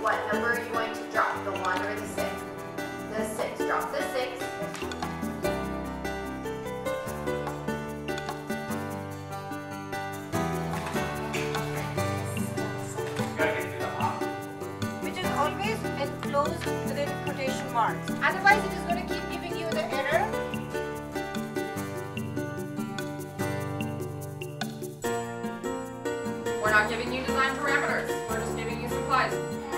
what number are you going to drop, the 1 or the 6? The 6. Drop the 6. Which is always enclosed within quotation marks. Otherwise, it is going to keep giving you the error. We're not giving you design parameters. We're just giving you supplies.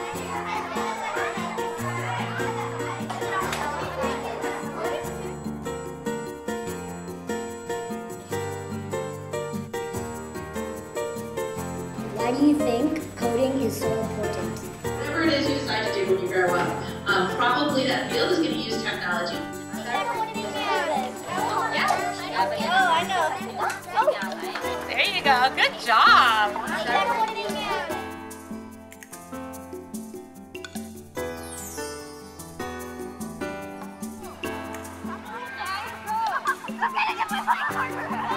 Why do you think coding is so important? Whatever it is you decide to do when you grow up, probably that field is going to use technology. Oh, I know. There you go. Good job. I'm gonna get my